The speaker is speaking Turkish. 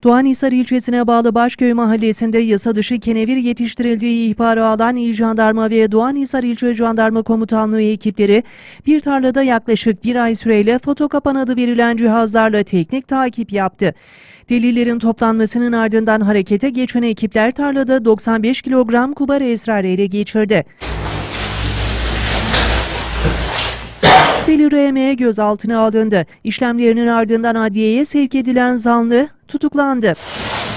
Doğanhisar ilçesine bağlı Başköy mahallesinde yasa dışı kenevir yetiştirildiği ihbarı alan İl Jandarma ve Doğanhisar İlçe Jandarma Komutanlığı ekipleri bir tarlada yaklaşık bir ay süreyle fotokapan adı verilen cihazlarla teknik takip yaptı. Delillerin toplanmasının ardından harekete geçen ekipler tarlada 95 kilogram kubar esrar ele geçirdi. Şüpheli RM gözaltına alındı. İşlemlerinin ardından adliyeye sevk edilen zanlı tutuklandı.